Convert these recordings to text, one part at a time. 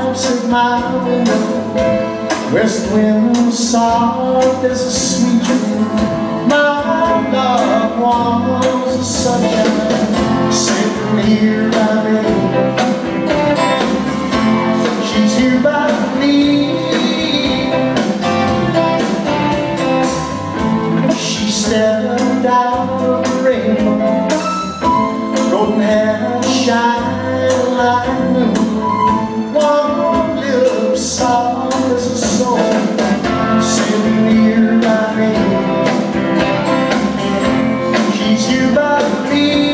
pipes at my window, west wind soft as a sweet dream. My loved one was a sunshine sitting here by me. She's here by me. She stepped out of the rainbow, golden hair shine like moon, warm lips soft as a soul, sitting here by me. She's here by me.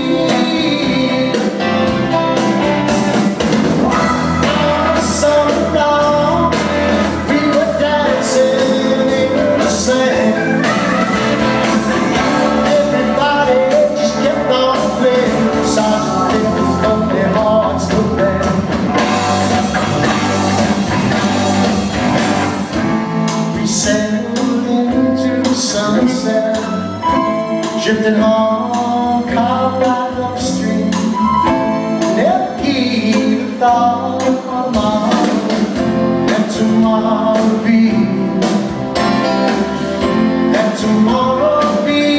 All summer long we were dancing in the sand. Everybody just kept on playing, silent from their hearts to band. We sailed into the sunset, drifting on Colorado upstream. Never gave a thought of tomorrow, that tomorrow would be, that tomorrow would be.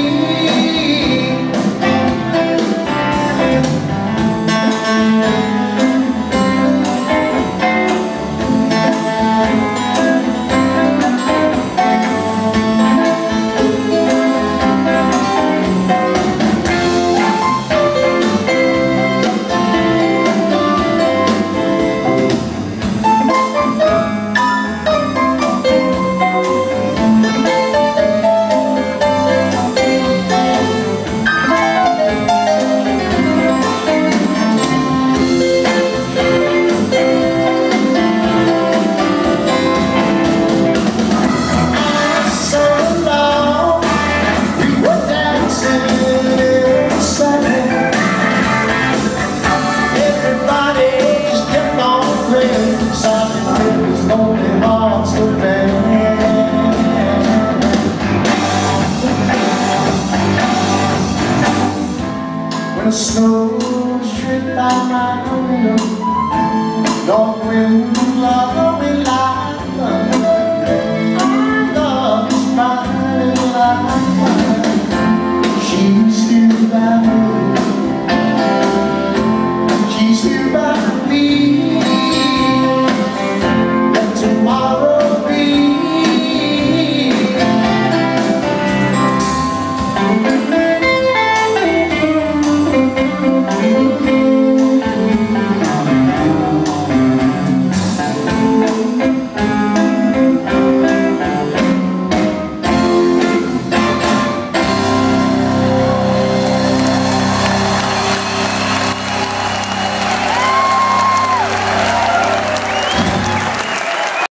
When the snows drip by my window, north wind blowing like thunder, my love is burning like fire. She's here by me. She's here by me. Let tomorrow be.